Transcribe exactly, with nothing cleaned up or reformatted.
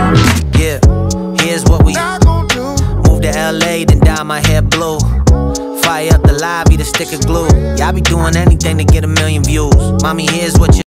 Yeah, here's what we move to L A, then dye my hair blue. Fire up the lobby to stick a glue. Y'all be doing anything to get a million views. Mommy, here's what you